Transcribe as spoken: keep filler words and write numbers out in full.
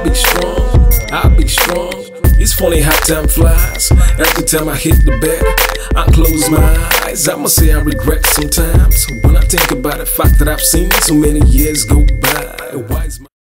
be strong, I'll be strong. It's funny how time flies. Every time I hit the bed, I close my eyes. I'ma say I regret sometimes when I think about the fact that I've seen so many years go by. Why is my